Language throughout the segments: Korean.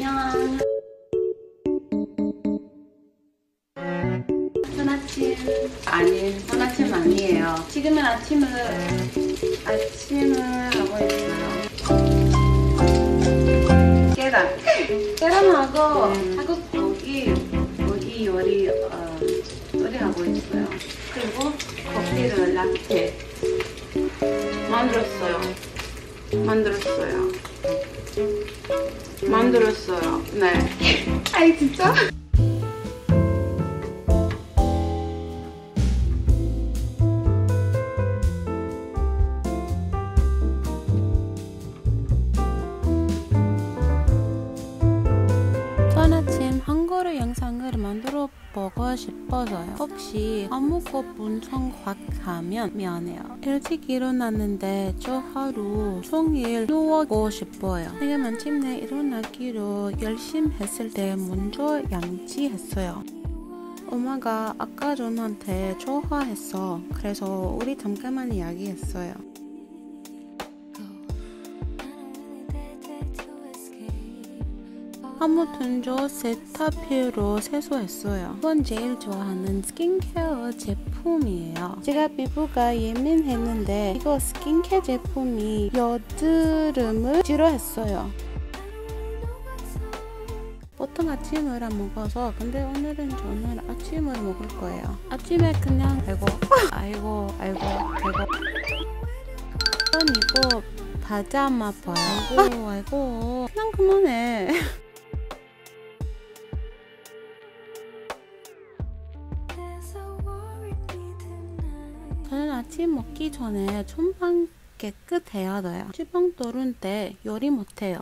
안녕. 좋은 아침. 아니, 좋은 아침 아니에요. 지금은 아침을 하고 있어요. 계란하고 한국 고기 요리하고 있어요. 그리고 커피를 라떼 만들었어요. 네. 아이 진짜? 아침 한글의 영상을 만들어 보고 싶어서요. 혹시 아무거 분석하면 미안해요. 일찍 일어났는데 저 하루 종일 누워고 싶어요. 내가 마침내 일어나기로 열심했을 때 먼저 양치했어요. 엄마가 아까 전한테 좋아했어. 그래서 우리 잠깐만 이야기했어요. 아무튼 저 세타피로 세수했어요. 이건 제일 좋아하는 스킨케어 제품이에요. 제가 피부가 예민했는데 이거 스킨케어 제품이 여드름을 치료했어요. 보통 아침을 안 먹어서 근데 오늘은 저는 아침을 먹을 거예요. 아침에 그냥 아이고 이거 파자마 봐요. 아이고 그냥 그만해. 저는 아침 먹기 전에 손방 깨끗해야 돼요. 주방 떠올 때 요리 못해요.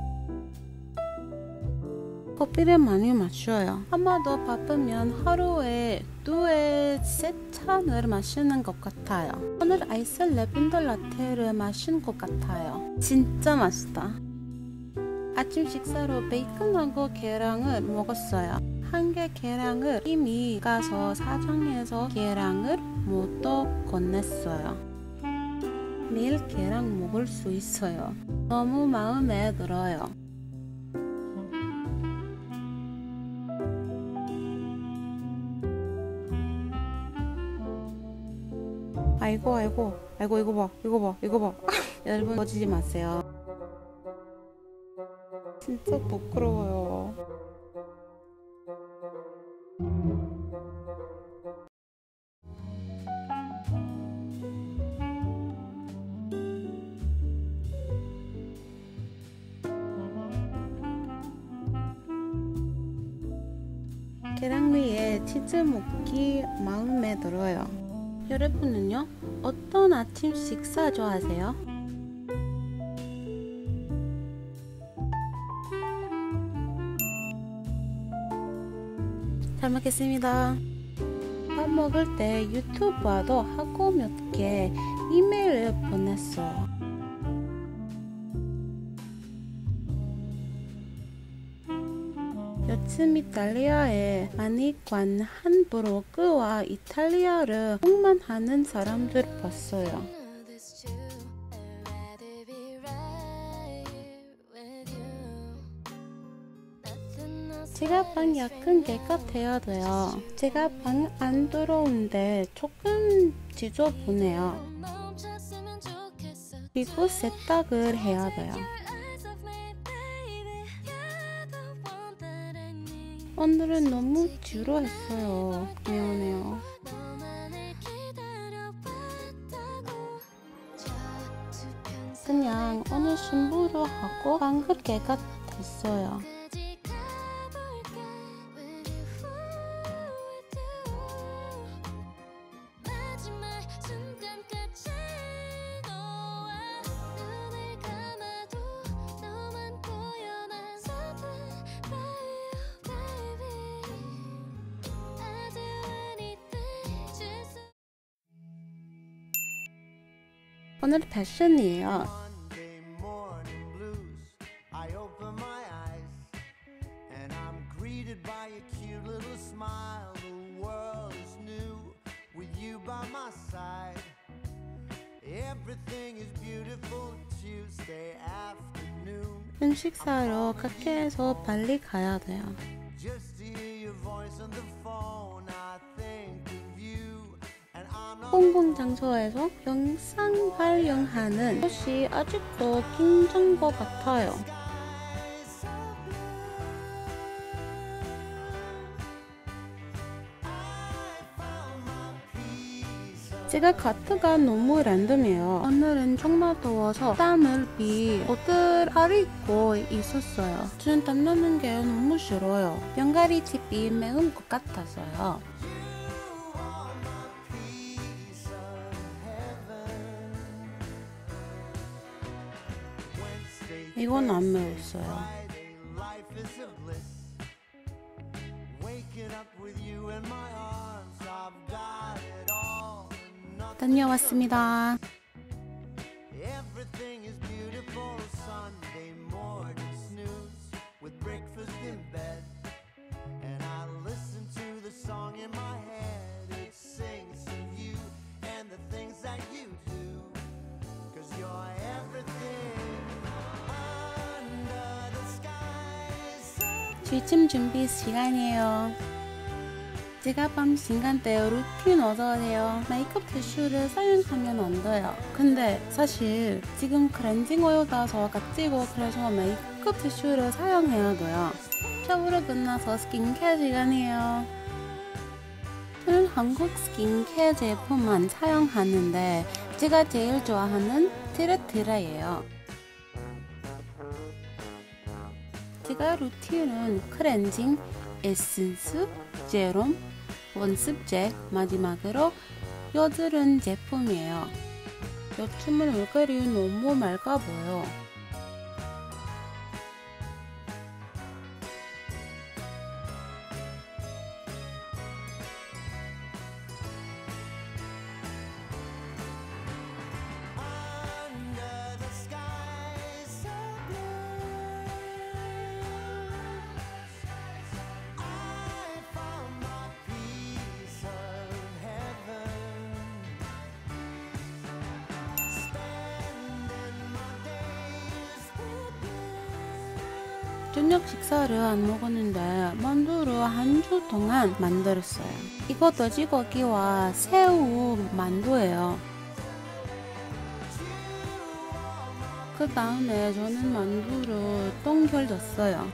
커피를 많이 마셔요. 아마도 바쁘면 하루에 2-3잔을 마시는 것 같아요. 오늘 아이스 레벤더 라테를 마신 것 같아요. 진짜 맛있다. 아침 식사로 베이컨하고 계란을 먹었어요. 한 개 계란을 이미 가서 사장에서 계란을 모두 건넸어요. 매일 계란 먹을 수 있어요. 너무 마음에 들어요. 아이고 이거 봐. 여러분 거지지 마세요. 진짜 부끄러워요. 계란 위에 치즈 먹기 마음에 들어요. 여러분은요? 어떤 아침 식사 좋아하세요? 잘 먹겠습니다. 밥 먹을 때 유튜브도 하고 몇 개 이메일을 보냈어요. 요즘 이탈리아에 많이 관한 브로그와 이탈리아를 공부하는 사람들 봤어요. 제가 방 약간 깨끗해야 돼요. 제가 방 안 들어오는데 조금 지저분해요. 그리고 세탁을 해야 돼요. 오늘은 너무 지루했어요. 미안해요. 그냥 오늘 신부로 하고 방글 깨끗했어요. 오늘 패션이에요. Everything is beautiful Tuesday afternoon. 음식 사러 가게에서 빨리 가야 돼요. 공공장소에서 영상 촬영하는 것이 아직도 긴장인 것 같아요. 제가 카트가 너무 랜덤해요. 오늘은 정말 더워서 땀을 옷을 갈아입고 있었어요. 저는 땀나는 게 너무 싫어요. 병가리 팁이 매운 것 같아서요. 이건 안 매웠어요. 다녀왔습니다. 취침 준비 시간이에요. 제가 밤 시간대 루틴 얻어야 메이크업 티슈를 사용하면 안 돼요. 근데 사실 지금 클렌징 오일 따서 갓지고 그래서 메이크업 티슈를 사용해야 돼요. 샤워를 끝나서 스킨케어 시간이에요. 저는 한국 스킨케어 제품만 사용하는데 제가 제일 좋아하는 트레트라예요. 제가 루틴은 클렌징, 에센스, 제롬, 원습제, 마지막으로 여드름 제품이에요. 요즘은 얼굴이 너무 맑아 보여. 저녁 식사를 안 먹었는데 만두를 한 주 동안 만들었어요. 이거 돼지고기와 새우 만두예요. 그 다음에 저는 만두를 동결했어요.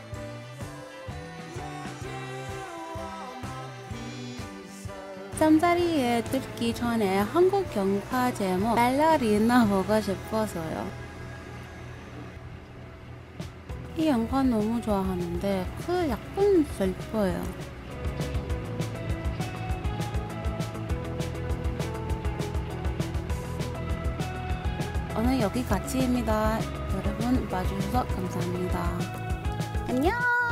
잠자리에 들기 전에 한국 영화 제목 발레리나 보고 싶어서요. 이 영화 너무 좋아하는데 그 약간 슬퍼요. 오늘 여기까지입니다. 여러분 봐주셔서 감사합니다. 안녕!